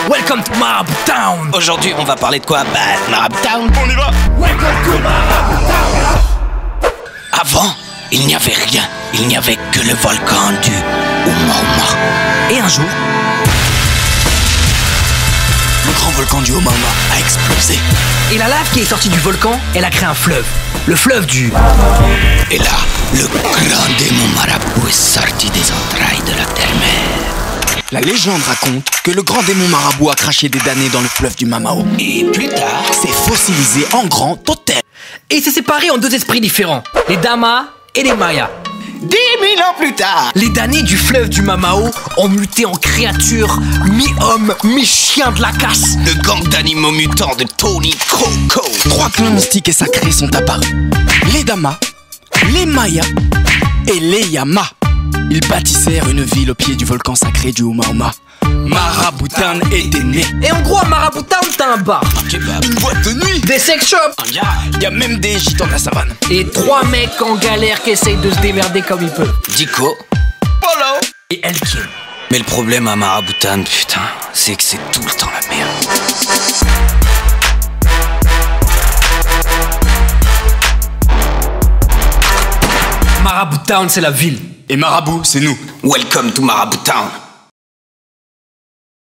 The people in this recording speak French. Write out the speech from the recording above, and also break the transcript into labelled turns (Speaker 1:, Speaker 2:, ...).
Speaker 1: Welcome to Marabou Town.
Speaker 2: Aujourd'hui, on va parler de quoi? Bah, Marabou Town.
Speaker 1: On y va. Welcome to Marabou Town.
Speaker 2: Avant, il n'y avait rien. Il n'y avait que le volcan du Omaoma.
Speaker 1: Et un jour,
Speaker 2: le grand volcan du Omaoma a explosé.
Speaker 1: et la lave qui est sortie du volcan, elle a créé un fleuve. Le fleuve du...
Speaker 2: Et là, le grand démon Marabout est sorti des entrailles de la terre-mère.
Speaker 3: La légende raconte que le grand démon Marabout a craché des damnés dans le fleuve du Mamao.
Speaker 2: Et plus tard,
Speaker 3: C'est fossilisé en grand totem.
Speaker 1: Et c'est séparé en deux esprits différents. Les Damas et les Mayas.
Speaker 2: 10 000 ans plus tard,
Speaker 1: Les damnés du fleuve du Mamao ont muté en créatures mi-homme, mi-chien de la casse.
Speaker 2: le gang d'animaux mutants de Tony Coco.
Speaker 3: 3 clans mystiques et sacrés sont apparus. Les Damas, les Mayas et les Yama. Ils bâtissèrent une ville au pied du volcan sacré du Omaoma. Marabou Town était né.
Speaker 1: Et en gros, à Marabou Town, t'as un bar,
Speaker 3: Une boîte de nuit.
Speaker 1: des sex shops
Speaker 3: Y a même des gitans de la savane.
Speaker 1: et 3 mecs en galère qui essayent de se démerder comme ils peuvent.
Speaker 2: Dico.
Speaker 3: Polo.
Speaker 1: Et Elkin.
Speaker 2: Mais le problème à Marabou Town, putain, c'est que c'est tout le temps la merde.
Speaker 1: Marabou Town, c'est la ville.
Speaker 3: Et Marabout, c'est nous.
Speaker 2: Welcome to Marabou Town.